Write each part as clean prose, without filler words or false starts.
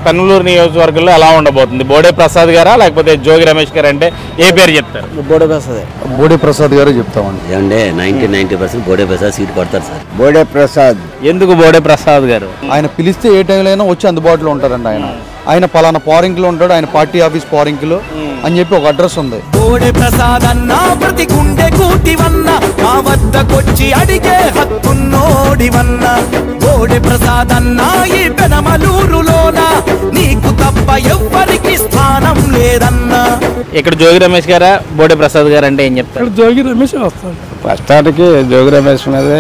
పెనమలూరు నియోజకవర్గంలో ఎలా ఉండబోతుంది? బోడే ప్రసాద్ గారా లేకపోతే జోగి రమేష్ గారు? అంటే ఏ పేరు చెప్తారు? బోడే ప్రసాద్ గారు చెప్తామండి. అంటే 90% బోడే ప్రసాద్ సీట్ కొడతారు సార్. బోడే ప్రసాద్. ఎందుకు బోడే ప్రసాద్ గారు? ఆయన పిలిస్తే ఏ టైంలో అయినా వచ్చి అందుబాటులో ఉంటారండి. ఆయన పలానా పారింగ్లో ఉంటాడు, ఆయన పార్టీ ఆఫీస్ పారింగ్లో అని చెప్పి ఒక అడ్రస్ ఉంది. బోడే ప్రసాద్ అన్న ప్రతి గుండె కూటివన్న మా వద్దకొచ్చి అడిగే హక్కున్నోడివన్న. బోడే ప్రసాద్ అన్న ఈ పెనమలూరులోన నీకు తప్ప ఎవ్వరికి స్థానం లేదన్నా. ఇక్కడ జోగి రమేష్ గారా బోడే ప్రసాద్ గారు? అంటే ఏం చెప్తారు? జోగి రమేష్ వస్తాడు. ప్రస్తుతానికి జోగి రమేష్ మీదే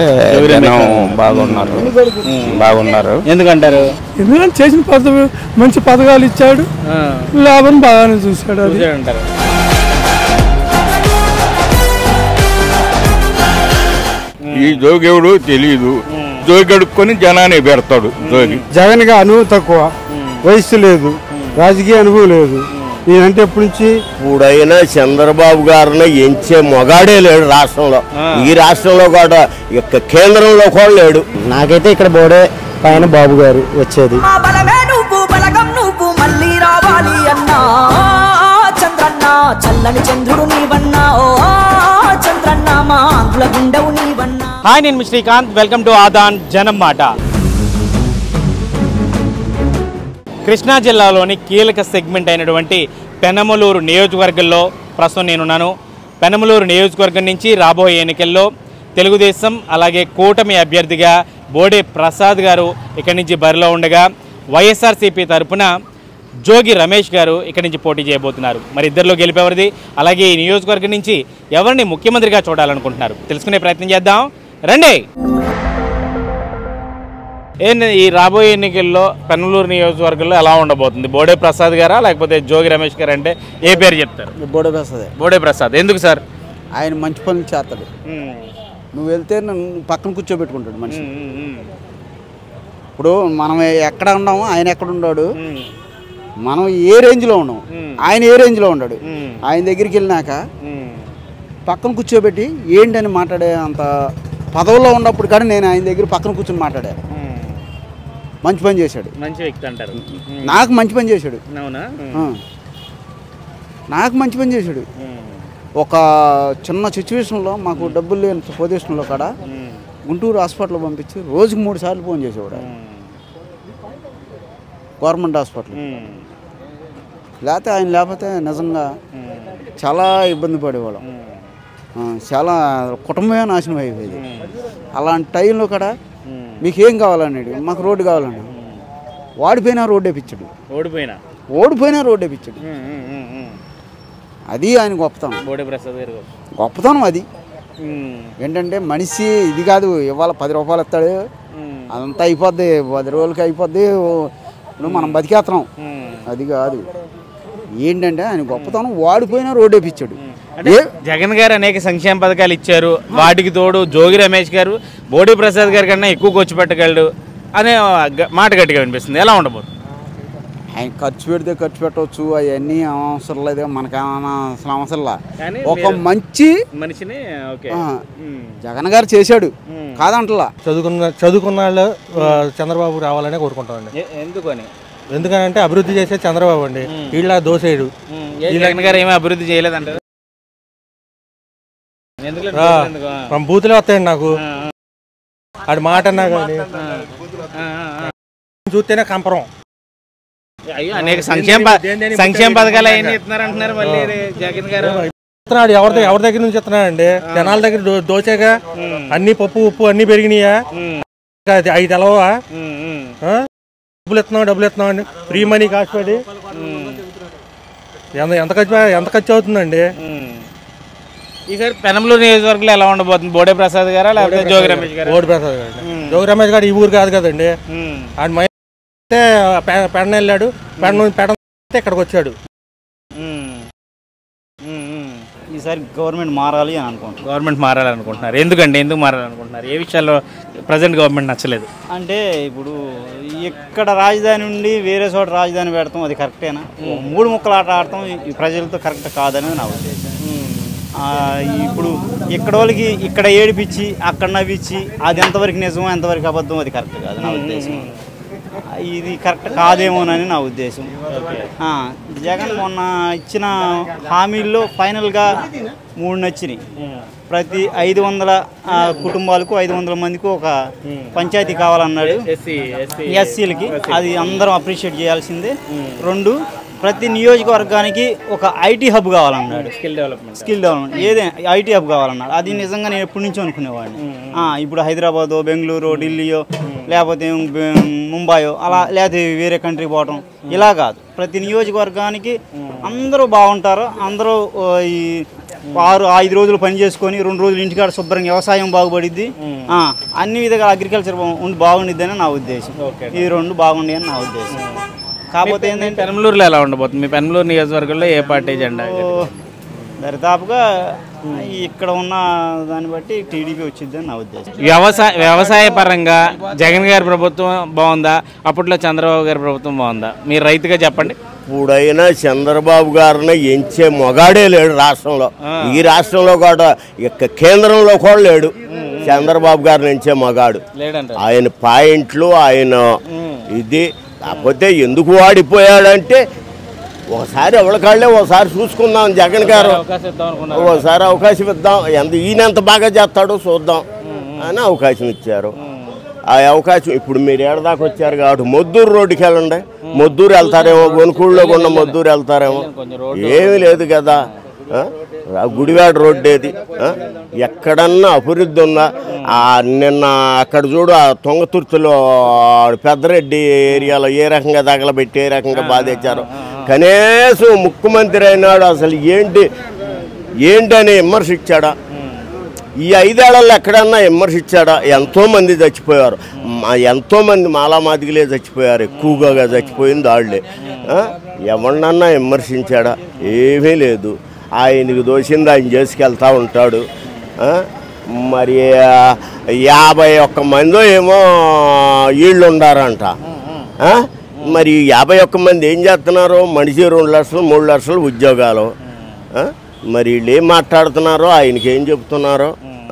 బాగున్నారు. ఎందుకంటారు? ఎందుకంటే చేసిన మంచి పథకాలు ఇచ్చాడు, లాభం బాగానే చూశాడు. అది అంటారు. ఈ జోగేవుడు తెలియదు, జోగి గడుక్కొని జనాన్ని పెడతాడు. జోగి జగన్ గా అనుభవం తక్కువ, వయసు లేదు, రాజకీయ అనుభవం లేదు. నేనంటే ఎప్పటి నుంచి ఇప్పుడైనా చంద్రబాబు గారిని ఎంచే మొగాడే లేడు రాష్ట్రంలో. ఈ రాష్ట్రంలో కూడా కేంద్రంలో కూడా లేడు. నాకైతే ఇక్కడ బోడే పైన బాబు గారు వచ్చేది. చల్లని చంద్రుడు నీవన్నా, ఓ చంద్రన్న మా ఆంధ్రుల గుండెవు నీవన్నా. హాయ్, నేను శ్రీకాంత్. వెల్కమ్ టు ఆదాన్ జనం మాట. కృష్ణా జిల్లాలోని కీలక సెగ్మెంట్ అయినటువంటి పెనమలూరు నియోజకవర్గంలో ప్రస్తుతం నేనున్నాను. పెనమలూరు నియోజకవర్గం నుంచి రాబోయే ఎన్నికల్లో తెలుగుదేశం అలాగే కూటమి అభ్యర్థిగా బోడే ప్రసాద్ గారు ఇక్కడి నుంచి బరిలో ఉండగా, వైఎస్ఆర్సీపీ తరఫున జోగి రమేష్ గారు ఇక్కడి నుంచి పోటీ చేయబోతున్నారు. మరి ఇద్దరిలో గెలిపేవరిది, అలాగే ఈ నియోజకవర్గం నుంచి ఎవరిని ముఖ్యమంత్రిగా చూడాలనుకుంటున్నారు తెలుసుకునే ప్రయత్నం చేద్దాం రండి. ఈ రాబోయే ఎన్నికల్లో పెనమలూరు నియోజకవర్గంలో ఎలా ఉండబోతుంది? బోడే ప్రసాద్ గారా లేకపోతే జోగి రమేష్ గారు? అంటే ఏ పేరు చెప్తారు? బోడే ప్రసాద్. బోడే ప్రసాద్. ఎందుకు సార్? ఆయన మంచి పనులు చేస్తాడు. నువ్వు వెళ్తే నన్ను పక్కన కూర్చోబెట్టుకుంటాడు మనిషి. ఇప్పుడు మనం ఎక్కడ ఉన్నాము, ఆయన ఎక్కడ ఉన్నాడు, మనం ఏ రేంజ్లో ఉన్నాం, ఆయన ఏ రేంజ్లో ఉన్నాడు. ఆయన దగ్గరికి వెళ్ళినాక పక్కన కూర్చోబెట్టి ఏంటని మాట్లాడే అంత పదవుల్లో ఉన్నప్పుడు కానీ నేను ఆయన దగ్గర పక్కన కూర్చొని మాట్లాడా. మంచి పని చేశాడు. మంచి వ్యక్తి అంటారు. నాకు మంచి పని చేశాడు. అవునా? నాకు మంచి పని చేశాడు. ఒక చిన్న సిచ్యువేషన్లో మాకు డబ్బులు లేని పొజిషన్లో కాడ గుంటూరు హాస్పిటల్ పంపించి రోజుకు 3 సార్లు ఫోన్ చేసేవాడు. గవర్నమెంట్ హాస్పిటల్ లేకపోతే నిజంగా చాలా ఇబ్బంది పడేవాళ్ళం. చాలా కుటుంబమే నాశనం అయిపోయేది. అలాంటి టైంలో కూడా మీకేం కావాలన్నాడు, మాకు రోడ్డు కావాలన్నాడు. వాడిపోయినా రోడ్డు వేయించాడు. ఓడిపోయినా రోడ్డు వేయించాడు. అది ఆయన గొప్పతనం. బోడే ప్రసాద్ గారు గొప్పతనం అది. ఏంటంటే మనిషి ఇది కాదు, ఇవాళ 10 రూపాయలు ఇస్తాడు, అదంతా అయిపోద్ది, 10 రోజులకి అయిపోద్ది, మనం బతికేస్తున్నాం. అది కాదు. ఏంటంటే ఆయన గొప్పతనం, వాడిపోయినా రోడ్డు వేయించాడు. జగన్ గారు అనేక సంక్షేమ పథకాలు ఇచ్చారు, వాటికి తోడు జోగి రమేష్ గారు బోడే ప్రసాద్ గారి కన్నా ఎక్కువ ఖర్చు పెట్టగలడు అనే మాట గట్టిగా వినిపిస్తుంది. ఎలా ఉండబోతుంది? ఆయన ఖర్చు పెడితే ఖర్చు పెట్టవచ్చు, అవన్నీ అవసరం లేదు, మనకేమన్నా అసలు అవసరంలా. ఒక మంచి మనిషిని జగన్ గారు చేశాడు కాదంటలా. చదువుకున్న వాళ్ళు చంద్రబాబు రావాలనే కోరుకుంటామండి. ఎందుకనంటే అభివృద్ధి చేసే చంద్రబాబు అండి, వీళ్ళ దోసేడు. జగన్ గారు ఏమీ అభివృద్ధి చేయలేదంటారు. బూతులే వస్తాయండి నాకు, ఆడి మాట అన్నా కానీ చూస్తేనే కంపరం. అనేక సంక్షేమ పథకాలు అవన్నీ ఇస్తున్నారు అంటున్నారు. మళ్ళీ జగన్ గారు ఇస్తున్నాడు. ఎవరి దగ్గర నుంచి ఇస్తున్నాడండి? జనాల దగ్గర దోచాగా అన్ని పప్పు ఉప్పు అన్ని పెరిగినాయా? అవి తెలవా? డబ్బులు ఇస్తున్నాం అండి, ఫ్రీ మనీ కాస్ట్ పడి ఎంత ఖర్చు అవుతుందండి? ఈసారి పెనమలూరు నియోజకవర్గంలో ఎలా ఉండబోతుంది? బోడే ప్రసాద్ గారా లేకపోతే జోగి రమేష్ గారు? బోడే ప్రసాద్ గారు. జోగి రమేష్ గారు ఈ ఊరు కాదు కదండి, ఆయన పెడ వెళ్ళాడు, పెడ ఇక్కడికి వచ్చాడు. ఈసారి గవర్నమెంట్ మారాలి అని అనుకుంటున్నాను. గవర్నమెంట్ మారాలనుకుంటున్నారు. ఎందుకు మారాలనుకుంటున్నారు? ఏ విషయాల్లో ప్రజెంట్ గవర్నమెంట్ నచ్చలేదు? అంటే ఇప్పుడు ఇక్కడ రాజధాని ఉండి వేరే చోట రాజధాని పెడతాం, అది కరెక్టేనా? 3 ముక్కలు ఆట ఆడతాం ఈ ప్రజలతో కరెక్ట్ కాదనేది నా ఉద్దేశం. ఇప్పుడు ఇక్కడ వాళ్ళకి ఇక్కడ ఏడిపించి అక్కడ నవ్వించి అది ఎంతవరకు నిజమో ఎంతవరకు అబద్ధం అది కరెక్ట్ కాదు నా ఉద్దేశం. ఇది కరెక్ట్ కాదేమోనని నా ఉద్దేశం. జగన్ మొన్న ఇచ్చిన హామీల్లో ఫైనల్గా 3 నచ్చినాయి. ప్రతి 500 కుటుంబాలకు 500 మందికి ఒక పంచాయతీ కావాలన్నాడు ఎస్సీలకి. అది అందరం అప్రిషియేట్ చేయాల్సిందే. 2, ప్రతి నియోజకవర్గానికి ఒక ఐటీ హబ్ కావాలన్నాడు. స్కిల్ డెవలప్మెంట్ ఏదే ఐటీ హబ్ కావాలన్నాడు. అది నిజంగా నేను ఎప్పటి నుంచో అనుకునేవాడిని. ఇప్పుడు హైదరాబాదో, బెంగళూరు, ఢిల్లీయో, లేకపోతే ముంబైయో అలా, లేకపోతే వేరే కంట్రీ పోవటం ఇలా కాదు. ప్రతి నియోజకవర్గానికి అందరూ బాగుంటారు. అందరూ ఈ 5 రోజులు పని చేసుకొని 2 రోజులు ఇంటికాడ శుభ్రంగా వ్యవసాయం బాగుపడిద్ది. అన్ని విధాలుగా అగ్రికల్చర్ బాగుండిద్ది అని నా ఉద్దేశం. ఈ 2 బాగుండి అని నా ఉద్దేశం. కాకపోతే ఏంటంటే పెనమలూరులో ఎలా ఉండబోతుంది? మీ పెనమలూరు నియోజకవర్గంలో ఏ పార్టీ జెండా? దరిదాపుగా ఇక్కడ ఉన్న దాన్ని బట్టి టీడీపీ వచ్చిందని నా ఉద్దేశం. వ్యవసాయ పరంగా జగన్ గారి ప్రభుత్వం బాగుందా, అప్పట్లో చంద్రబాబు గారి ప్రభుత్వం బాగుందా? మీరు రైతుగా చెప్పండి. ఇప్పుడైనా చంద్రబాబు గారిని ఎంచే మొగాడే లేడు రాష్ట్రంలో. ఈ రాష్ట్రంలో కూడా కేంద్రంలో కూడా లేడు చంద్రబాబు గారిని ఎంచే మగాడు. ఆయన పాయింట్లు, ఆయన ఇది కాకపోతే ఎందుకు వాడిపోయాడంటే ఒకసారి ఎవరికాళ్ళే ఒకసారి చూసుకుందాం. జగన్ గారు ఒకసారి అవకాశం ఇద్దాం, ఈయన ఎంత బాగా చేస్తాడో చూద్దాం అని అవకాశం ఇచ్చారు. ఆ అవకాశం ఇప్పుడు మీరు ఏడదాకా వచ్చారు కాబట్టి మొద్దూరు రోడ్డుకి వెళ్ళండి. మొద్దూరు వెళ్తారేమో, గొనుకూళ్ళలో ఉన్న మొద్దూరు వెళ్తారేమో. ఏమీ లేదు కదా. గుడివాడ రోడ్డు ఏది? ఎక్కడన్నా అభివృద్ధి ఉందా? నిన్న అక్కడ చూడు, ఆ తొంగతుర్తిలో పెద్దరెడ్డి ఏరియాలో ఏ రకంగా తగలబెట్టి ఏ రకంగా బాధేశారు. కనీసం ముఖ్యమంత్రి అయినాడు అసలు ఏంటని విమర్శించాడా? ఈ 5 ఏళ్లలో ఎక్కడన్నా విమర్శించాడా? ఎంతోమంది చచ్చిపోయారు. ఎంతోమంది మాలామాదిగలే చచ్చిపోయారు. ఎక్కువగా చచ్చిపోయింది వాళ్ళే. ఎవరినన్నా విమర్శించాడా? ఏమీ లేదు. ఆయనకు దోషింది ఆయన చేసుకెళ్తూ ఉంటాడు. మరి 51 మందో ఏమో వీళ్ళు ఉండారంట. మరి 51 మంది ఏం చేస్తున్నారు? మనిషి 2 లక్షలు 3 లక్షలు ఉద్యోగాలు. మరి వీళ్ళు ఏం మాట్లాడుతున్నారో, ఆయనకి ఏం చెప్తున్నారో.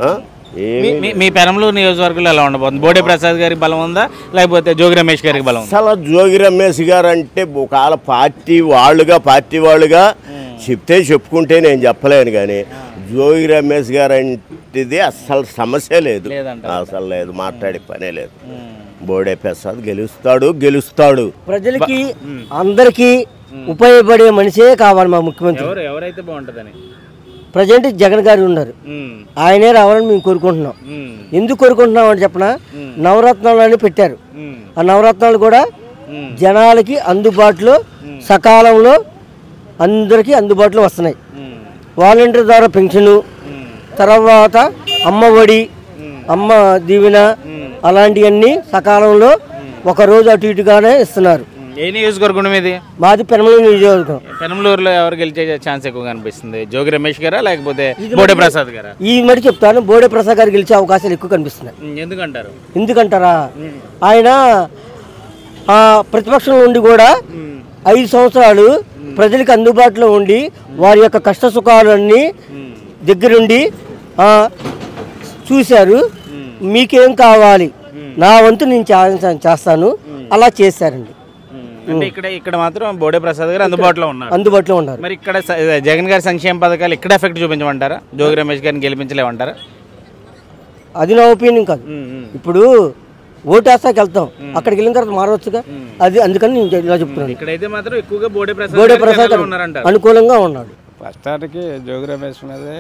మీ పెనమలూరు నియోజకవర్గంలో ఎలా ఉండబోతుంది? బోడే ప్రసాద్ గారికి బలం ఉందా, లేకపోతే జోగి రమేష్ గారికి బలం ఉందా? అసలు జోగి రమేష్ గారు అంటే ఒకవేళ పార్టీ వాళ్ళుగా చెప్తే చెప్పుకుంటే నేను చెప్పలేను. కానీ జోగి రమేష్ గారు అంటే అసలు సమస్య లేదు, అసలు లేదు, మాట్లాడే పనే లేదు. బోడే ప్రసాద్ గెలుస్తాడు. ప్రజలకి అందరికీ ఉపయోగపడే మనిషే కావాలి మా ముఖ్యమంత్రి. ఎవరైతే బాగుంటుందని ప్రజెంట్ జగన్ గారు ఉన్నారు, ఆయనే రావాలని మేము కోరుకుంటున్నాం. ఎందుకు కోరుకుంటున్నాం అంటే చెప్పనా, నవరత్నాలు అని పెట్టారు. ఆ నవరత్నాలు కూడా జనాలకి అందుబాటులో సకాలంలో అందరికీ అందుబాటులో వస్తున్నాయి. వాలంటీర్ ద్వారా పెన్షను, తర్వాత అమ్మ ఒడి, అమ్మ దీవెన అలాంటివన్నీ సకాలంలో ఒకరోజు అటు ఇటుగానే ఇస్తున్నారు. ఏ నియోజకవర్గం ఇది? మాది పెనమలూరు నియోజకవర్గం. పెనమలూరులో ఎవరు గెలిచే ఛాన్స్ ఎక్కువగా కనిపిస్తుంది? జోగి రమేష్ గారా లేకపోతే బోడే ప్రసాద్ గారా? ఈ మరి చెప్తాను, బోడే ప్రసాద్ గారు గెలిచే అవకాశాలు ఎక్కువ కనిపిస్తున్నాయి. ఎందుకంటారా, ఆయన ప్రతిపక్షంలో ఉండి కూడా 5 సంవత్సరాలు ప్రజలకు అందుబాటులో ఉండి వారి యొక్క కష్ట సుఖాలన్నీ దగ్గరుండి చూశారు. మీకేం కావాలి, నా వంతు నేను చేస్తాను, అలా చేశారండి. అంటే ఇక్కడ మాత్రం బోడే ప్రసాద్ గారు అందుబాటులో ఉన్నారు. మరి ఇక్కడ జగన్ గారి సంక్షేమ పథకాలు ఇక్కడ ఎఫెక్ట్ చూపించమంటారా? జోగి రమేష్ గారిని గెలిపించలేమంటారా? అది నా ఒపీనియన్ కాదు. ఇప్పుడు ఓటేస్తాకి వెళ్తాం, అక్కడికి వెళ్ళిన తర్వాత మారవచ్చుగా. అది అందుకని నేను ఇలా చెప్తున్నాను. ఇక్కడైతే మాత్రం ఎక్కువగా బోడే ప్రసాద్ అనుకూలంగా ఉన్నాడు. ప్రస్తుతానికి జోగి రమేష్ మీదే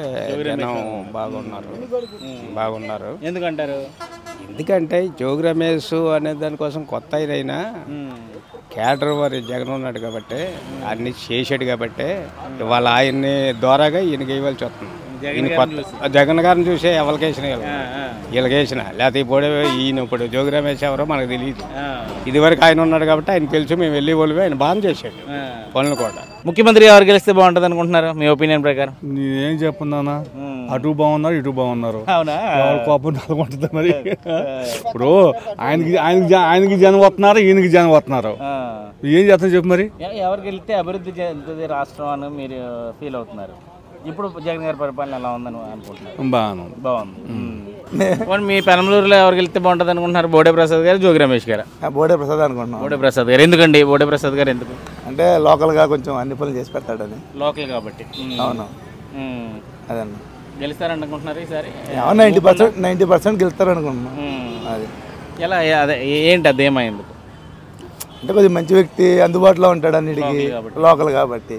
బాగున్నారు. ఎందుకంటే జోగి రమేష్ అనే దానికోసం కొత్త అయినా క్యాడర్ వారి జగన్ ఉన్నాడు కాబట్టి అన్ని చేసాడు కాబట్టి ఇవాళ ఆయన్ని ద్వారాగా ఈయనకి ఇవ్వాల్సి వస్తుంది. జగన్ గారిని చూసే ఎవరికేసిన వీళ్ళకేసిన లేకపోతే ఇప్పుడు ఈయన ఇప్పుడు జోగి రమేష్ ఎవరో మనకు తెలియదు. ఇదివరకు ఆయన ఉన్నాడు కాబట్టి ఆయన తెలుసు, మేము వెళ్ళి వాళ్ళు ఆయన బాగా చేశాడు పనులు కూడా. ముఖ్యమంత్రి ఎవరు గెలిస్తే బాగుంటుంది అనుకుంటున్నారు మీ ఒపీనియన్ ప్రకారం? నేనేం చెప్పున్నానా, అటు బాగున్నారు ఇటు బాగున్నారు, కోపం నెలకొంటుంది. మరి ఇప్పుడు ఆయనకి జనం వస్తున్నారు, ఈయనకి జనం వస్తున్నారు, ఏం చేస్తాను చెప్పు. మరి ఎవరికి వెళ్తే అభివృద్ధి చెందుతుంది రాష్ట్రం అని మీరు ఫీల్ అవుతున్నారు? ఇప్పుడు జగన్ గారి పరిపాలన ఎలా ఉందని అనుకుంటున్నారు? బాగుంది. మీ పెనమలూరులో ఎవరు గెలిస్తే బాగుంటుంది అనుకుంటున్నారు? బోడే ప్రసాద్ గారు, జోగి రమేష్ గారు? బోడే ప్రసాద్ అనుకుంటున్నాం. బోడే ప్రసాద్ గారు ఎందుకండి? బోడే ప్రసాద్ గారు ఎందుకు? అంటే లోకల్గా కొంచెం అన్ని పనులు చేసి పెడతాడని. లోకల్ కాబట్టి. అవును, అదన్న. గెలుస్తారనుకుంటున్నారు ఈసారి? 90% గెలుస్తారు అనుకుంటున్నాం. అది ఎలా, అదే ఏంటి అది ఏమైంది? అంటే కొద్దిగా మంచి వ్యక్తి, అందుబాటులో ఉంటాడు అన్నిటికీ, లోకల్ కాబట్టి.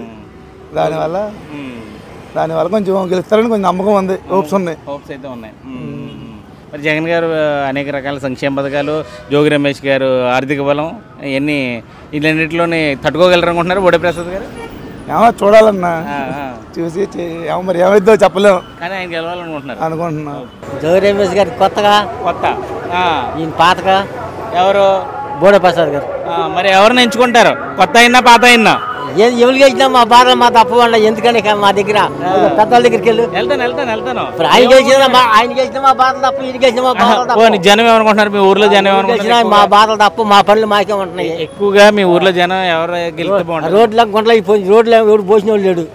దానివల్ల కొంచెం గెలుస్తారని కొంచెం నమ్మకం ఉంది, హోప్స్ ఉన్నాయి. హోప్స్ అయితే ఉన్నాయి. మరి జగన్ గారు అనేక రకాల సంక్షేమ పథకాలు, జోగి రమేష్ గారు ఆర్థిక బలం, ఇవన్నీ వీళ్ళన్నింటిలోని తట్టుకోగలరు అనుకుంటున్నారు బోడే ప్రసాద్ గారు? ఏమో చూడాలన్నా, చూసి మరి ఏమైద్దో చెప్పలేము, కానీ ఆయన గెలవాలనుకుంటున్నారు అనుకుంటున్నాం. జోగి రమేష్ గారు కొత్తగా, ఈయన పాతగా. ఎవరు? బోడే ప్రసాద్ గారు. మరి ఎవరిని ఎంచుకుంటారు? కొత్త అయినా పాత అయినా? ఎవరికి గెలిచినా మా బాధ మా తప్పకుండా, ఎందుకని మా దగ్గర పెద్దవాళ్ళ దగ్గరికి వెళ్తాను. ఆయన గెలిచినా మా బాధలు తప్ప, ఈయన గెలిచినా మా బాధలు తప్ప. జనం ఏమనుకుంటున్నారు మీ ఊర్లో? జనం ఏమనుకుంటున్నారు? మా బాధలు తప్ప, మా పనులు మాకే ఉంటున్నాయి. ఎక్కువగా మీ ఊర్లో జనం ఎవరు గెలిస్తే బాగుంటుంది? రోడ్ల గుంటలు అయిపోయింది, రోడ్లు ఎవరు పోసిన వాళ్ళు లేడు.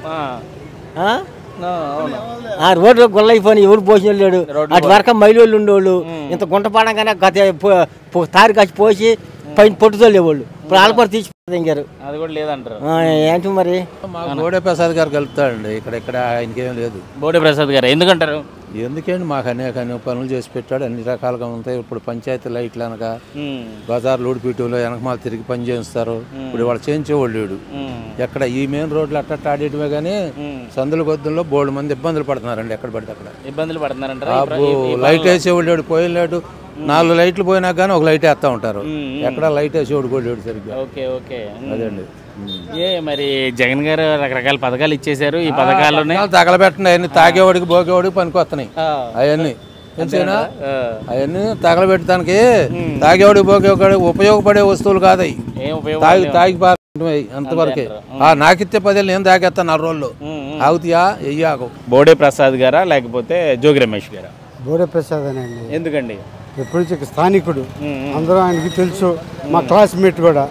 రోడ్లు గుళ్ళ అయిపోయి ఎవరు పోసిన వాళ్ళు లేడు. అటు వరకు మైలోళ్ళు ఉండేవాళ్ళు, ఇంత గుంట పడంగానే తారి కాసి పోసి పైన పొట్టుతో లేవాళ్ళు. ఇప్పుడు ఆల్పడి తీసిపోతారు, అది కూడా లేదంటారు. ఏంటి మరి? బోడే ప్రసాద్ గారు కలుపుతాడండి. ఇక్కడ ఆయనకేం లేదు. బోడే ప్రసాద్ గారు ఎందుకంటారు? ఎందుకండి, మాకు అనేక పనులు చేసి పెట్టాడు, అన్ని రకాలుగా ఉంటాయి. ఇప్పుడు పంచాయతీ లైట్లు అనగా బజార్ లోడిపీటులో వెనకమాల తిరిగి పని చేస్తారు. ఇప్పుడు వాళ్ళు చేయించేవాళ్ళు ఎక్కడ ఈ మెయిన్ రోడ్లు అట్ట ఆడేయటమే కానీ సందుల గొద్దుల్లో బోల్డ్ మంది ఇబ్బందులు పడుతున్నారండి. ఎక్కడ పడితే అక్కడ ఇబ్బందులు పడుతున్నారంటారు. లైట్ వేసేవాళ్ళు పోయేలేడు, 4 లైట్లు పోయినా కానీ ఒక లైట్ వేస్తా ఉంటారు. ఎక్కడ లైట్ వేసేవాడు కూడా లేడు సరిగ్గా. అదండి. మరి జగన్ గారు రకరకాల పథకాలు ఇచ్చేసారు. ఈ పథకాల్లోనే తగలబెట్టండి, అవన్నీ తాగేవాడికి భోగేవాడికి పనికొస్తున్నాయి. అవన్నీ అవన్నీ తగలబెట్టడానికి తాగేవాడికి భోగేవాడికి ఉపయోగపడే వస్తువులు కాదు అవి. తాగి అంతవరకే. నాకిచ్చే 10 నేను తాగేస్తాను 4 రోజులు. ఆగుతాయా? ఎయ్యాకు. బోడే ప్రసాద్ గారా లేకపోతే జోగి రమేష్ గారా? బోడే ప్రసాద్ అనండి. ఎందుకండి? ఎప్పుడు స్థానికుడు, అందరూ ఆయనకి తెలుసు. మా క్లాస్మేట్ కూడా,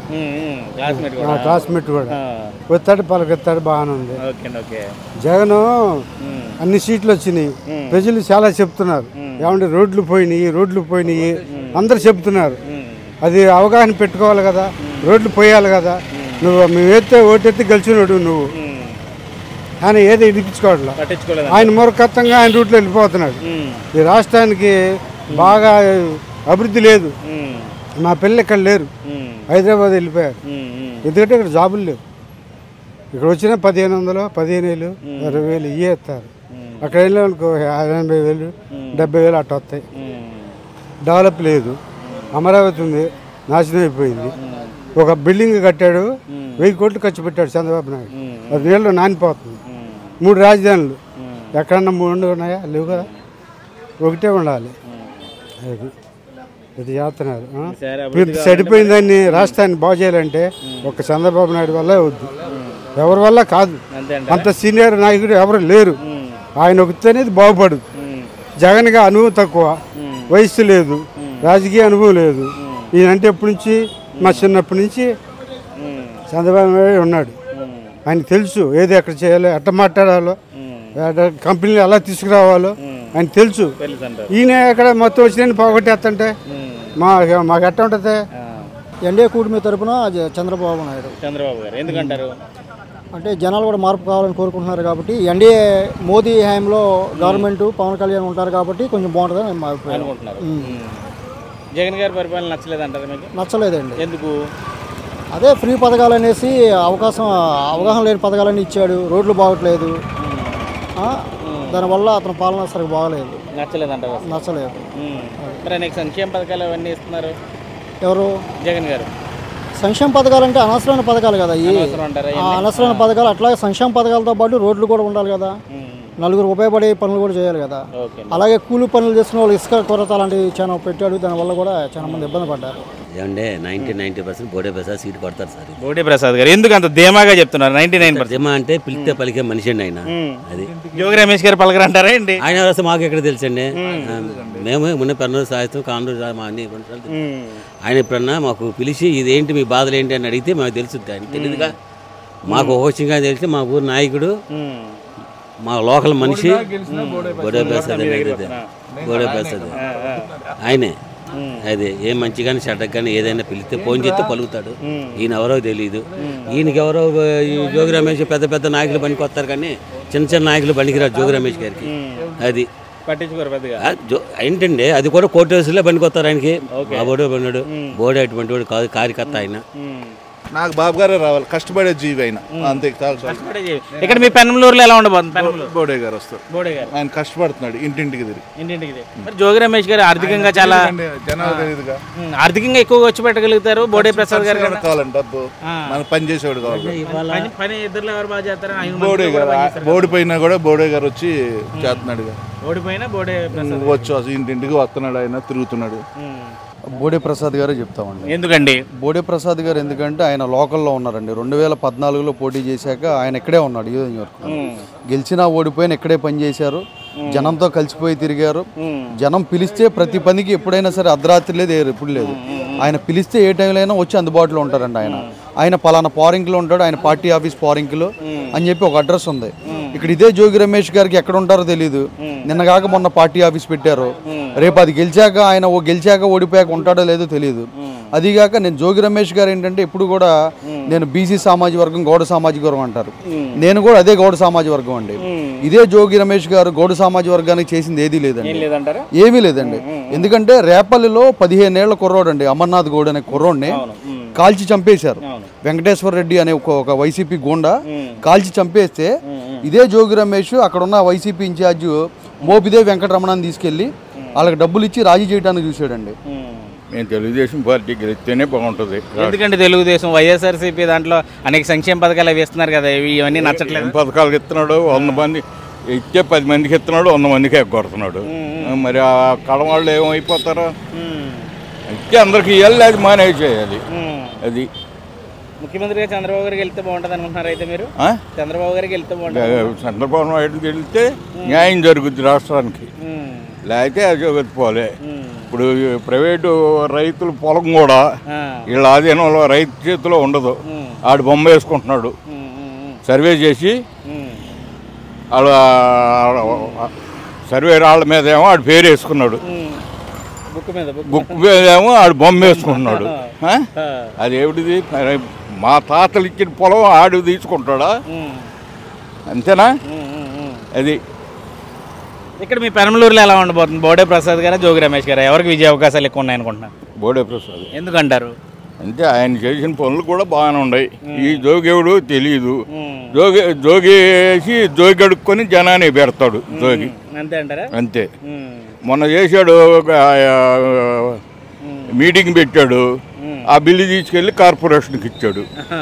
వస్తాడు పలకెత్తాడు, బాగానే ఉంది. జగన్ అన్ని సీట్లు వచ్చినాయి, ప్రజలు చాలా చెప్తున్నారు. ఏమంటే రోడ్లు పోయినాయి అందరు చెప్తున్నారు. అది అవగాహన పెట్టుకోవాలి కదా, రోడ్లు పోయాలి కదా. నువ్వు మేము ఓటెత్తి గెలిచినాడు నువ్వు, కానీ ఏదో ఇడిపించుకోవట్లా. ఆయన మూర్ఖత్వంగా ఆయన రూట్లో వెళ్ళిపోతున్నాడు. ఈ రాష్ట్రానికి బాగా అభివృద్ధి లేదు. మా పిల్లలు ఇక్కడ లేరు, హైదరాబాద్ వెళ్ళిపోయారు. ఎందుకంటే ఇక్కడ జాబులు లేవు. ఇక్కడ వచ్చిన 1500, 15,000, 20,000 ఇవే ఇస్తారు. అక్కడ వెళ్ళామనుకో 80,000, 70,000 అట్ట వస్తాయి. డెవలప్ లేదు. అమరావతి ఉంది, నాశనం అయిపోయింది. ఒక బిల్డింగ్ కట్టాడు, 1000 కోట్లు ఖర్చు పెట్టాడు చంద్రబాబు నాయుడు. అది నీళ్ళు నానిపోతుంది. 3 రాజధానులు ఎక్కడన్నా 3 ఉన్నాయా? లేవు కదా, ఒకటే ఉండాలి. ఇది చేస్తున్నారు. సరిపోయిందాన్ని రాష్ట్రాన్ని బాగు చేయాలంటే ఒక చంద్రబాబు నాయుడు వల్ల వద్దు, ఎవరి వల్ల కాదు. అంత సీనియర్ నాయకుడు ఎవరు లేరు. ఆయన ఒకతేనేది బాగుపడదు. జగన్గా అనుభవం తక్కువ, వయస్సు లేదు, రాజకీయ అనుభవం లేదు. ఈయనంటే ఎప్పటి నుంచి, మా చిన్నప్పటి నుంచి చంద్రబాబు నాయుడు ఉన్నాడు. ఆయన తెలుసు ఏది ఎక్కడ చేయాలో, ఎట్ట మాట్లాడాలో, కంపెనీలు ఎలా తీసుకురావాలో ఆయన తెలుసు. ఈయన ఎక్కడ మొత్తం వచ్చిన పోగొట్టేస్తుంటే మాకు ఎట్ట ఉంటుంది? ఎన్డీఏ కూటమి తరఫున చంద్రబాబు నాయుడు. చంద్రబాబు గారు ఎందుకంటారు? అంటే జనాలు కూడా మార్పు కావాలని కోరుకుంటున్నారు కాబట్టి, ఎన్డీఏ మోదీ హయాంలో గవర్నమెంట్ పవన్ కళ్యాణ్ ఉంటారు కాబట్టి కొంచెం బాగుంటుందని మా అభిప్రాయం. జగన్ గారి పరిపాలన నచ్చలేదంటారు మీకు? నచ్చలేదండి. ఎందుకు? అదే ఫ్రీ పథకాలు అనేసి అవగాహన లేని పథకాలన్నీ ఇచ్చాడు. రోడ్లు బాగట్లేదు, దానివల్ల అతని పాలన సరిగ్గా బాగలేదు. నచ్చలేదంటారు? నచ్చలేదు. మరి అనేక సంక్షేమ పథకాలు అవన్నీ ఇస్తున్నారు. ఎవరు? జగన్ గారు. సంక్షేమ పథకాలు అంటే అనవసరమైన పథకాలు కదా. అనవసరమైన పథకాలు. అట్లాగే సంక్షేమ పథకాలతో పాటు రోడ్లు కూడా ఉండాలి కదా, నలుగురు ఉపయోగపడే పనులు కూడా చేయాలి కదా. అలాగే కూలి పనులు చేస్తున్న వాళ్ళు ఇసుక కొరత అలాంటివి చాలా పెట్టాడు. దానివల్ల కూడా చాలా మంది ఇబ్బంది పడ్డారు. ఏమంటే 90% బోడే ప్రసాద్ సీట్ కొడతారు సార్. బోడే ప్రసాద్ గారు ఎందుకు అంత ధీమాగా చెప్తున్నారు? 99% ధీమా అంటే పిలిస్తే పలికే మనిషి అండి ఆయన. అది జోగి రమేష్ గారు పలకరంటారా అండి? ఆయన వస్తే మాకు ఎక్కడ తెలుసండి. మేము మొన్న పెన్నూరు సాహిత్యం కాండూరు అన్ని ఆయన ఎప్పుడన్నా మాకు పిలిచి ఇదేంటి మీ బాధలు ఏంటి అని అడిగితే మాకు తెలుసుద్ది. ఆయన తెలియదుగా, మాకు హోషంగా తెలిసి మా ఊరు నాయకుడు మా లోకల్ మనిషి బోడే ప్రసాద్ బోడే ప్రసాద్ ఆయనే. అదే ఏ మంచి కానీ చెడ్డకు కానీ ఏదైనా పిలిస్తే ఫోన్ చేస్తే పలుకుతాడు. ఈయన ఎవరో తెలియదు. ఈయనకి ఎవరో జోగి రమేష్ పెద్ద పెద్ద నాయకులు పనికి వస్తారు కానీ చిన్న చిన్న నాయకులు పనికిరారు జోగి రమేష్ గారికి. అది పట్టించుకోరు పెద్దగా. ఏంటండి అది కూడా కోర్టేసులో పనికొస్తారు ఆయనకి. ఆ బోడే పన్నాడు. బోడే అటువంటి వాడు కాదు, కార్యకర్త ఆయన. నాకు బాబు గారే రావాలి, కష్టపడే జీవి అయినా అంతే. ఇక్కడ మీ పెనమలూరులో ఎలా ఉండబోతుంది? బోడే గారు వస్తారు. బోడే గారు ఆయన కష్టపడుతున్నాడు ఇంటింటికి మరి జోగి రమేష్ గారు ఆర్థికంగా చాలా ఆర్థికంగా ఎక్కువగా వచ్చి పెట్టగలుగుతారు. బోడే ప్రసాద్ గారు కావాలంటే డబ్బు మన పని చేసేవాడు కావాలి. పని ఇద్దరు ఎవరు బాగా చేస్తారు? బోడే గారు ఓడిపోయినా కూడా బోడే గారు వచ్చి చేస్తున్నాడు. ఓడిపోయినా బోడే వచ్చి ఇంటింటికి వస్తున్నాడు, ఆయన తిరుగుతున్నాడు. బోడే ప్రసాద్ గారే చెప్తామండి. ఎందుకండి బోడే ప్రసాద్ గారు ఎందుకంటే ఆయన లోకల్లో ఉన్నారండి. 2014లో పోటీ చేశాక ఆయన ఇక్కడే ఉన్నాడు. ఈ వరకు గెలిచినా ఓడిపోయినా ఇక్కడే పనిచేశారు. జనంతో కలిసిపోయి తిరిగారు. జనం పిలిస్తే ప్రతి పనికి ఎప్పుడైనా సరే అర్ధరాత్రి లేదు ఎప్పుడు లేదు. ఆయన పిలిస్తే ఏ టైంలో అయినా వచ్చి అందుబాటులో ఉంటారండి. ఆయన పలానా పారింగ్లో ఉంటాడు, ఆయన పార్టీ ఆఫీస్ పారింగ్లో అని చెప్పి ఒక అడ్రస్ ఉంది. ఇక్కడ ఇదే జోగి రమేష్ గారికి ఎక్కడ ఉంటారో తెలియదు. నిన్నగాక మొన్న పార్టీ ఆఫీస్ పెట్టారు. రేపు అది గెలిచాక ఆయన గెలిచాక ఓడిపోయాక ఉంటాడో లేదో తెలియదు. అదిగాక నేను జోగి రమేష్ గారు ఏంటంటే ఇప్పుడు కూడా నేను బీసీ సామాజిక వర్గం, గౌడ సామాజిక వర్గం అంటారు. నేను కూడా అదే గౌడ సామాజిక వర్గం అండి. ఇదే జోగి రమేష్ గారు గౌడ సామాజిక వర్గానికి చేసింది ఏదీ లేదండి, ఏమీ లేదండి. ఎందుకంటే రేపల్లిలో 15 ఏళ్ల కుర్రోడు అండి అమర్నాథ్ గౌడ్ అనే కుర్రోడ్ని కాల్చి చంపేశారు. వెంకటేశ్వర రెడ్డి అనే ఒక వైసీపీ గూండా కాల్చి చంపేస్తే ఇదే జోగి రమేష్ అక్కడ ఉన్న వైసీపీ ఇన్ఛార్జ్ మోపిదే వెంకటరమణని తీసుకెళ్లి వాళ్ళకి డబ్బులు ఇచ్చి రాజీ చేయడానికి చూసాడండి. మేము తెలుగుదేశం పార్టీ గెలిస్తేనే బాగుంటుంది. ఎందుకంటే తెలుగుదేశం వైఎస్ఆర్సీపీ దాంట్లో అనేక సంక్షేమ పథకాలు అవి ఇస్తున్నారు కదా, ఇవన్నీ నచ్చట్లేదు. పథకాలు ఇస్తున్నాడు, 100 మంది ఇచ్చే 10 మందికి ఇస్తున్నాడు, 100 మందికి ఎగ్గొడుతున్నాడు. మరి ఆ కడవాళ్ళు ఏమైపోతారో ఇచ్చే అందరికి ఇవ్వాలి, అది మానేజ్ చేయాలి. అది ముఖ్యమంత్రిగా చంద్రబాబు గారికి వెళ్తే బాగుంటుంది అనుకుంటున్నారు అయితే మీరు? చంద్రబాబు గారికి వెళ్తే బాగుంటుంది. చంద్రబాబు నాయుడుకి వెళ్తే న్యాయం జరుగుద్ది రాష్ట్రానికి, లేకపోతే అది పోలే. ఇప్పుడు ప్రైవేటు రైతుల పొలం కూడా వీళ్ళ ఆధీనంలో రైతు చేతిలో ఉండదు. ఆడు బొమ్మ వేసుకుంటున్నాడు, సర్వే చేసి వాళ్ళ సర్వే రాళ్ళ మీద ఏమో ఆడు పేరు వేసుకున్నాడు, బుక్ మీద ఏమో ఆడు బొమ్మ వేసుకుంటున్నాడు. అది ఏమిటిది? మా తాతలు ఇచ్చిన పొలం ఆడు తీసుకుంటాడా? అంతేనా? అది ఇక్కడ మీ పెనమలూరులో ఎలా ఉండబోతుంది? బోడే ప్రసాద్ గారా జోగి రమేష్ గారా? ఎవరికి విజయ అవకాశాలు ఎక్కువ ఉన్నాయి అనుకుంటున్నారు? బోడే ప్రసాద్. ఎందుకంటారు? అంటే ఆయన చేసిన పనులు కూడా బాగానే ఉన్నాయి. ఈ జోగేవుడు తెలియదు. జోగి వేసి జోగి గడుక్కొని జనాన్ని పెడతాడు జోగి, అంతే అంటారా? అంతే. మొన్న చేశాడు, మీటింగ్ పెట్టాడు, ఆ బిల్లు తీసుకెళ్ళి కార్పొరేషన్కి ఇచ్చాడు.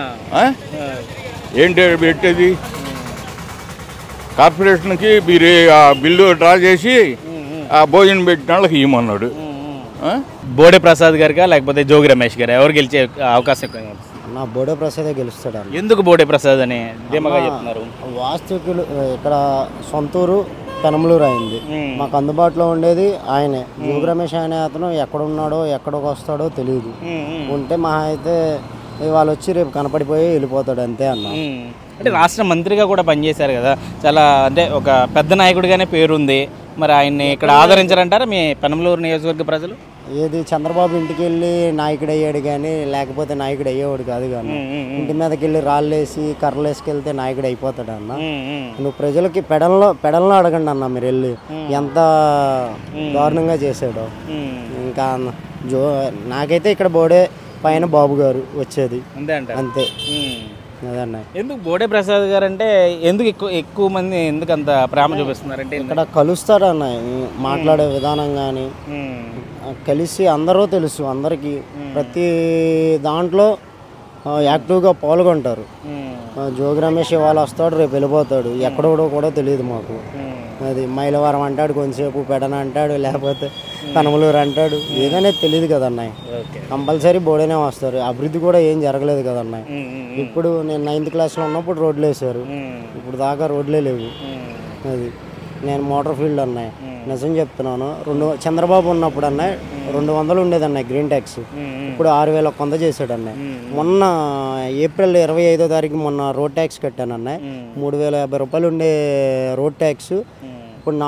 ఏంటి పెట్టేది? కార్పొరేషన్కి మీరు ఆ బిల్లు డ్రా చేసి ఆ భోజనం పెట్టిన వాళ్ళకి ఇవ్వమన్నాడు. బోడే ప్రసాద్ గారిగా లేకపోతే జోగి రమేష్ గారు ఎవరు గెలిచే అవకాశం ఎక్కువ? నా బోడే ప్రసాదే గెలుస్తాడు. ఎందుకు బోడే ప్రసాద్ అని ధీమాగా చెప్తున్నారు? వాస్తవికులు ఇక్కడ సొంతూరు పెనమలూరు అయింది, మాకు అందుబాటులో ఉండేది ఆయనే. జోగి రమేష్ అనే అతను ఎక్కడున్నాడో ఎక్కడికి వస్తాడో తెలియదు. ఉంటే మహా అయితే వాళ్ళు వచ్చి రేపు కనపడిపోయి వెళ్ళిపోతాడు అంతే అన్న. అంటే రాష్ట్ర మంత్రిగా కూడా పనిచేశారు కదా, చాలా అంటే ఒక పెద్ద నాయకుడిగానే పేరుంది. మరి ఆయన్ని ఇక్కడ ఆదరించారంటారా మీ పెనమలూరు నియోజకవర్గ ప్రజలు? ఏది చంద్రబాబు ఇంటికి వెళ్ళి నాయకుడు అయ్యాడు కానీ లేకపోతే నాయకుడు అయ్యేవాడు కాదు. కానీ ఇంటి మీదకి వెళ్ళి రాళ్ళేసి కర్రలు వేసుకెళ్తే నాయకుడు అయిపోతాడు అన్న. నువ్వు ప్రజలకి పెడల్లో అడగండి అన్న, మీరు వెళ్ళి ఎంత దారుణంగా చేశాడో. ఇంకా నాకైతే ఇక్కడ బోడే పైన బాబు గారు వచ్చేది అంతే. అదన్న ఎందుకు బోడే ప్రసాద్ గారు అంటే ఎందుకు ఎక్కువ మంది ఎందుకు అంత ప్రేమ చూపిస్తున్నారంటే ఇక్కడ కలుస్తాడు అన్న, మాట్లాడే విధానం కానీ కలిసి అందరూ తెలుసు అందరికీ, ప్రతి దాంట్లో యాక్టివ్గా పాల్గొంటారు. జోగి రమేష్ ఇవాళ వస్తాడు రేపు వెళ్ళిపోతాడు, ఎక్కడో కూడా తెలియదు మాకు. అది మైలవరం అంటాడు, కొంతసేపు పెడన అంటాడు, లేకపోతే పెనమలూరు అంటాడు, ఏదైనా తెలియదు కదన్న. కంపల్సరీ బోడేనే వస్తారు. అభివృద్ధి కూడా ఏం జరగలేదు కదన్న. ఇప్పుడు నేను 9th క్లాస్లో ఉన్నప్పుడు రోడ్లు వేసారు, ఇప్పుడు దాకా రోడ్లే లేవు. అది నేను మోటార్ ఫీల్డ్ అన్నాయి నిజం చెప్తున్నాను. చంద్రబాబు ఉన్నప్పుడు అన్నాయి 200 ఉండేది అన్నాయి గ్రీన్ ట్యాక్స్, ఇప్పుడు 6,100 చేశాడు అన్నాయి. మొన్న ఏప్రిల్ 25వ తారీఖు మొన్న రోడ్ ట్యాక్స్ కట్టాను అన్నాయి. 3,050 రూపాయలు ఉండే రోడ్ ట్యాక్స్ ఇప్పుడు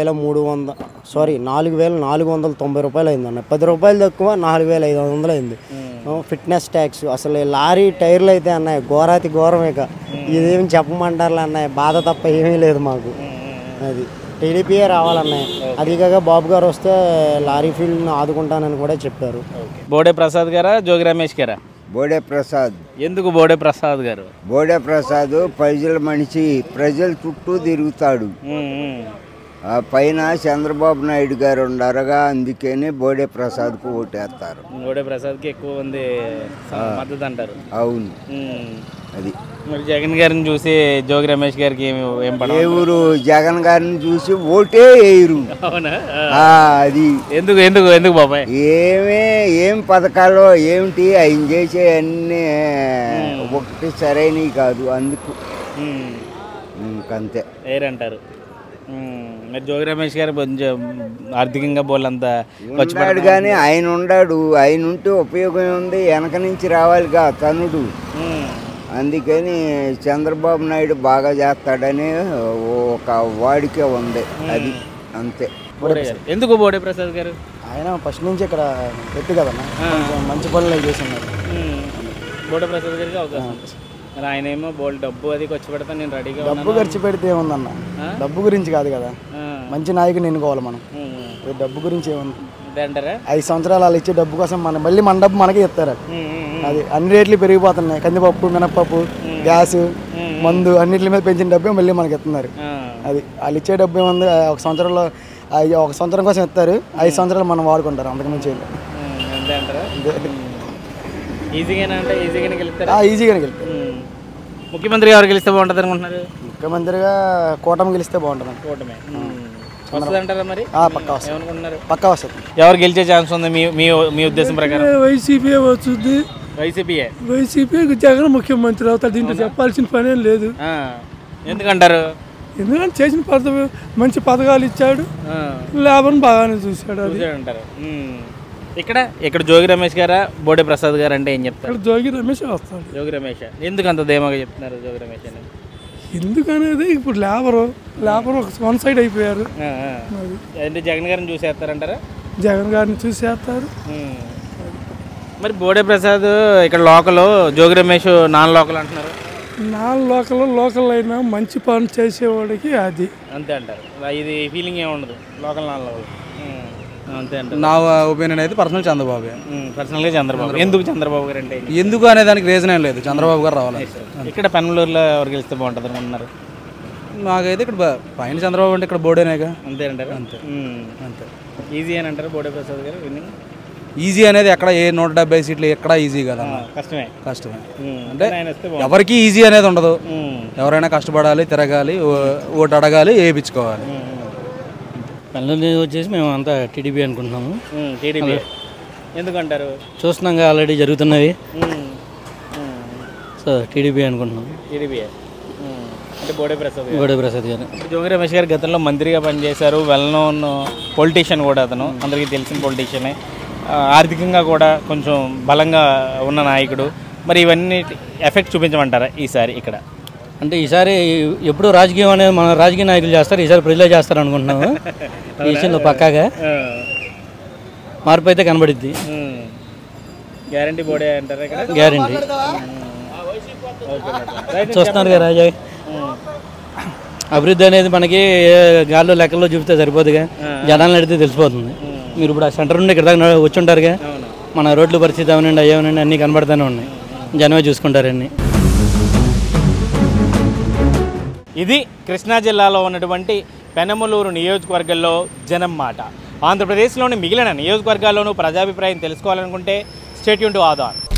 4,490 రూపాయలు అయిందన్న. 10 రూపాయలు తక్కువ 4,500 అయింది. ఫిట్నెస్ ట్యాక్స్ అసలు లారీ టైర్లు అయితే అన్నాయి ఘోరాతి ఘోరమేక. ఇదేమి చెప్పమంటారులే అన్నాయి, బాధ తప్ప ఏమీ లేదు మాకు. అది టీడీపీయే రావాలన్నాయి. అది కాక బాబు గారు వస్తే లారీ ఫీల్డ్ని ఆదుకుంటానని కూడా చెప్పారు. బోడే ప్రసాద్ గారా జోగి రమేష్ గారా? బోడే ప్రసాద్. ఎందుకు బోడే ప్రసాద్ గారు? బోడే ప్రసాద్ ప్రజల మనిషి, ప్రజల చుట్టూ తిరుగుతాడు. ఆ పైన చంద్రబాబు నాయుడు గారు ఉండరుగా, అందుకని బోడే ప్రసాద్కు ఓటేస్తారు. బోడే ప్రసాద్కి ఎక్కువ మంది మద్దతు అంటారు. అవును, అది. మరి జగన్ గారిని చూసి జోగి రమేష్ గారికి ఏం పడ ఎవరు జగన్ గారిని చూసి ఓటే వేయరు. అవునా? అది ఎందుకు ఎందుకు ఎందుకు బాబాయ్? ఏం పథకాలు ఏమిటి ఆయన చేసే అన్నీ ఒకటి సరైనవి కాదు, అందుకు ఇంకంతే ఏరంటారు. మరి జోగి రమేష్ గారు కొంచెం ఆర్థికంగా బోళ్ళంతా ఉన్నాడు కానీ ఆయన ఉండాడు, ఆయన ఉంటే ఉపయోగం ఉంది. వెనక నుంచి రావాలిగా తనుడు, అందుకని చంద్రబాబు నాయుడు బాగా చేస్తాడని ఒక వాడికే ఉంది, అది అంతే. ఎందుకు బోడే ప్రసాద్ గారు? ఆయన ఫస్ట్ నుంచి ఇక్కడ పెట్టు కదన్నా, మంచి పనులు చేస్తున్నారు. బోడే ప్రసాద్ గారికి అవకాశం. మరి ఆయన ఏమో బోల్ డబ్బు అది ఖర్చు పెడతాను నేను రెడీగా. డబ్బు ఖర్చు పెడితే ఏముందన్న, డబ్బు గురించి కాదు కదా, మంచి నాయకుని ఎన్నుకోవాలి మనం. డబ్బు గురించి ఏముంది అంటారా? 5 సంవత్సరాలు వాళ్ళు ఇచ్చే డబ్బు కోసం మళ్ళీ మన డబ్బు మనకే ఇస్తారు. అది అన్ని రేట్లు పెరిగిపోతున్నాయి. కందిపప్పు, మినపప్పు, గ్యాస్, మందు అన్నింటి మీద పెంచిన డబ్బే మళ్ళీ మనకి ఇస్తున్నారు. అది వాళ్ళు ఇచ్చే డబ్బు ఏముంది, ఒక సంవత్సరంలో 1 సంవత్సరం కోసం ఇస్తారు, 5 సంవత్సరాలు మనం వాడుకుంటారు, అంతకుమించి ఈజీగానే అంటే ఈజీగానే గెలుస్తారు. ఈజీగానే గెలుస్తారు. ముఖ్యమంత్రి ఎవరు గెలిస్తే బాగుంటుంది అనుకుంటున్నారు? ముఖ్యమంత్రిగా కూటమి గెలిస్తే బాగుంటుంది. కూటమి వస్తుంది అంటారా? మరి పక్కా వస్తుంది. ఏమనుకుంటున్నారు? పక్కా వస్తుంది. ఎవరు గెలిచే ఛాన్స్ ఉంది మీ ఉద్దేశం ప్రకారం? వైసీపీ వచ్చింది. వైసీపీ జగన్ ముఖ్యమంత్రి అవుతాడు, దీంట్లో చెప్పాల్సిన పనేం లేదు. ఎందుకంటారు? ఎందుకంటే చేసిన మంచి పథకాలు ఇచ్చాడు, లేబర్ బాగానే చూశాడు అంటారు. ఇక్కడ జోగి రమేష్ గారా బోడే ప్రసాద్ గారు అంటే ఏం చెప్తారు? జోగి రమేష్ వస్తాడు. జోగి రమేష్ ఎందుకు అంత ధీమాగా చెప్తున్నారు జోగి రమేష్ అని? ఎందుకనేది ఇప్పుడు లేబర్ ఒక 1 సైడ్ అయిపోయారు. అంటే జగన్ గారిని చూసేస్తారంటారా? జగన్ గారిని చూసేస్తారు. మరి బోడే ప్రసాద్ ఇక్కడ local, Jogi Ramesh non local అంటున్నారు. నాన్ లోకల్ అయినా మంచి పని చేసేవాడికి అది అంతే అంటారు. ఇది ఫీలింగ్ ఏమి ఉండదు లోకల్ నాన్ లోకల్ అంతే అంటారు. నా ఒపీనియన్ అయితే పర్సనల్ చంద్రబాబు. పర్సనల్గా చంద్రబాబు. ఎందుకు చంద్రబాబు గారు అంటే? ఎందుకు అనే దానికి రీజన్ ఏం లేదు, చంద్రబాబు గారు రావాలి. ఇక్కడ పెనమలూరులో ఎవరు గెలిస్తే బాగుంటుంది అనుకుంటున్నారు? నాకైతే ఇక్కడ పైన చంద్రబాబు అంటే ఇక్కడ బోడేనేగా. అంతే అంటారు. అంతే అంతే. ఈజీ అని అంటారు బోడే ప్రసాద్ గారు విన్నింగ్? ఈజీ అనేది ఎక్కడ 170 సీట్లు ఎక్కడ ఈజీ కదా, కష్టమే. అంటే ఎవరికి ఈజీ అనేది ఉండదు. ఎవరైనా కష్టపడాలి, తిరగాలి, ఓటు అడగాలి, వేయించుకోవాలి. పెనమలూరు వచ్చేసి మేము అంతా టీడీపీ అనుకుంటున్నాము. టీడీపీ ఎందుకంటారు? చూస్తున్నాం ఆల్రెడీ జరుగుతున్నవి, సో టీడీపీ అనుకుంటున్నాం. టీడీపీ అంటే బోడే ప్రసాద్ గారు. జోగి రమేష్ గారు గతంలో మంత్రిగా పనిచేశారు, వెల్ నోన్ పొలిటీషియన్ కూడా, అతను అందరికీ తెలిసిన పొలిటీషియనే, ఆర్థికంగా కూడా కొంచెం బలంగా ఉన్న నాయకుడు. మరి ఇవన్నీ ఎఫెక్ట్ చూపించమంటారా ఈసారి ఇక్కడ? అంటే ఈసారి ఎప్పుడు రాజకీయం అనేది మన రాజకీయ నాయకులు చేస్తారు, ఈసారి ప్రజలే చేస్తారు అనుకుంటున్నాము. ఈ విషయంలో పక్కాగా మార్పు అయితే కనబడిద్ది. గ్యారంటీ బోడే అంటారా? గ్యారంటీ చూస్తున్నారు కదా రాజా. అభివృద్ధి అనేది మనకి గాల్లో లెక్కల్లో చూపితే సరిపోదుగా, జనాలను అడిగితే తెలిసిపోతుంది. మీరు ఇప్పుడు ఆ సెంటర్ నుండి ఇక్కడ దాకా వచ్చి ఉంటారుగా, మన రోడ్ల పరిస్థితి అవనండి అయ్యవనండి అన్నీ కనబడుతూనే ఉన్నాయి, జనమే చూసుకుంటారన్నీ. ఇది కృష్ణా జిల్లాలో ఉన్నటువంటి పెనమలూరు నియోజకవర్గంలో జనం మాట. ఆంధ్రప్రదేశ్లోని మిగిలిన నియోజకవర్గాల్లోనూ ప్రజాభిప్రాయం తెలుసుకోవాలనుకుంటే స్టే ట్యూన్ టు ఆదాన్.